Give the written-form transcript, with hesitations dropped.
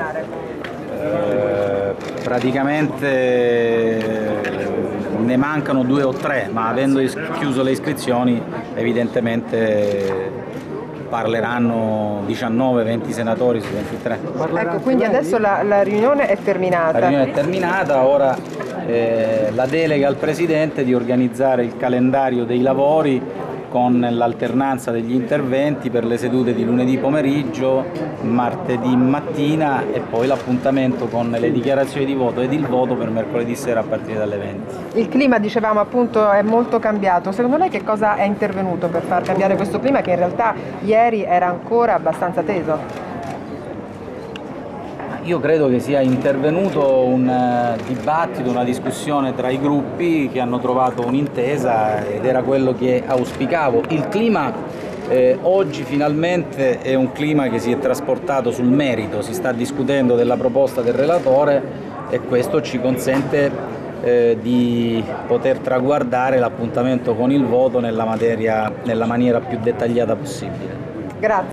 Praticamente ne mancano 2 o 3, ma avendo chiuso le iscrizioni evidentemente parleranno 19-20 senatori su 23. Ecco, quindi adesso la riunione è terminata. La riunione è terminata, ora la delega al Presidente di organizzare il calendario dei lavori con l'alternanza degli interventi per le sedute di lunedì pomeriggio, martedì mattina e poi l'appuntamento con le dichiarazioni di voto ed il voto per mercoledì sera a partire dalle 20. Il clima, dicevamo appunto, è molto cambiato. Secondo lei che cosa è intervenuto per far cambiare questo clima che in realtà ieri era ancora abbastanza teso? Io credo che sia intervenuto un dibattito, una discussione tra i gruppi che hanno trovato un'intesa ed era quello che auspicavo. Il clima oggi finalmente è un clima che si è trasportato sul merito, si sta discutendo della proposta del relatore e questo ci consente di poter traguardare l'appuntamento con il voto nella maniera più dettagliata possibile. Grazie.